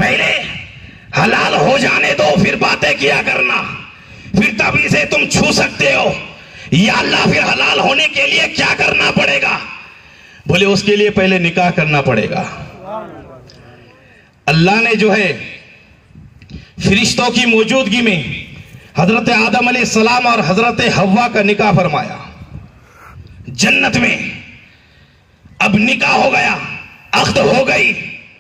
पहले हलाल हो जाने दो, फिर बातें किया करना, फिर तभी से तुम छू सकते हो। या अल्लाह, फिर हलाल होने के लिए क्या करना पड़ेगा? बोले उसके लिए पहले निकाह करना पड़ेगा। अल्लाह ने जो है फरिश्तों की मौजूदगी में हजरत आदम अलैहिस्सलाम और हजरत हव्वा का निकाह फरमाया जन्नत में। अब निकाह हो गया, अख्द हो गई,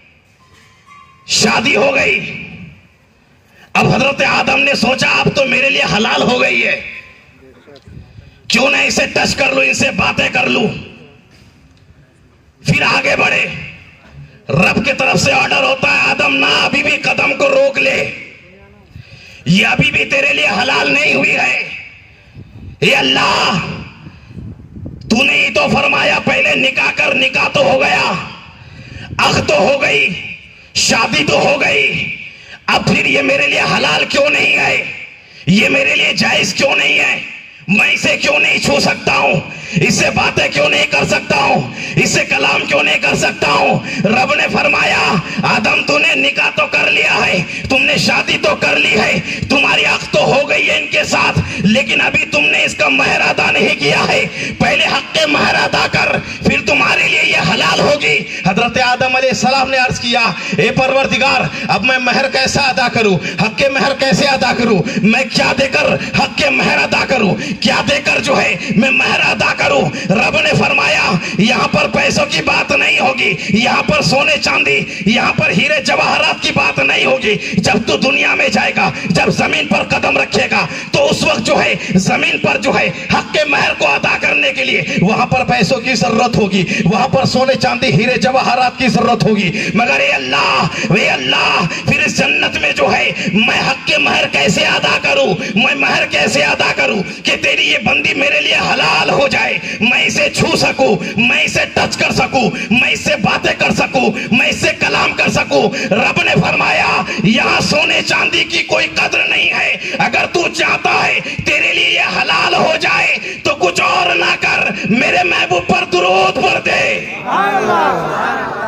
शादी हो गई। अब हजरत आदम ने सोचा अब तो मेरे लिए हलाल हो गई है, क्यों ना इसे टच कर लूं, इनसे बातें कर लूं। फिर आगे बढ़े, रब की तरफ से ऑर्डर होता है, आदम ना, अभी भी कदम को रोक ले, ये अभी भी तेरे लिए हलाल नहीं हुई है। ये अल्लाह, तूने ही तो फरमाया पहले निकाह कर, निकाह तो हो गया, अख्द तो हो गई, शादी तो हो गई, अब फिर ये मेरे लिए हलाल क्यों नहीं है? ये मेरे लिए जायज क्यों नहीं है? मैं इसे क्यों नहीं छू सकता हूं? इससे बातें क्यों नहीं कर सकता हूं? इससे कलाम क्यों नहीं कर सकता हूं? रब ने फरमाया, आदम तूने निकाह तो कर लिया है, तुमने शादी तो कर ली है, तुम्हारी अख्द तो हो गई है इनके साथ, लेकिन अभी तुमने इसका महर अदा नहीं किया है। पहले हक के महर अदा कर, फिर तुम्हारे लिए ये हलाल होगी। हजरत आदम अलैहिस्सलाम ने अर्ज किया, ए परवरदिगार, अब मैं महर कैसे अदा करूं? हक के महर कैसे अदा करूं? मैं क्या देकर हक के महर अदा करूं? क्या देकर जो है मैं महर अदा करूं? रब ने फरमाया, यहां पर पैसों की बात नहीं होगी, यहां पर सोने चांदी, यहां पर हीरे जवाहरात की बात नहीं होगी। जब तू दुनिया में जाएगा, जब जमीन पर कदम रखेगा, तो उस वक्त जो है जमीन पर जो है हक के महर को अदा करने के लिए वहां पर पैसों की जरूरत होगी, वहां पर सोने चांदी हीरे जवाहरात की जरूरत होगी। मगर ये अल्लाह, फिर इस जन्नत में जो है मैं हक के महर कैसे अदा करूं? मैं महर कैसे अदा करूं कि तेरी ये बंदी मेरे लिए हलाल हो जाए, मैं इसे छू सकूं, मैं इसे टच कर सकूं, मैं इससे बातें कर सकूं, मैं इससे कलाम कर सकूं। रब ने फरमाया, यहां सोने चांदी की कोई कदर नहीं है। अगर तू चाहता है तेरे लिए ये हलाल हो जाए तो कुछ और ना कर, मेरे महबूब पर दुरूद पढ़ दे।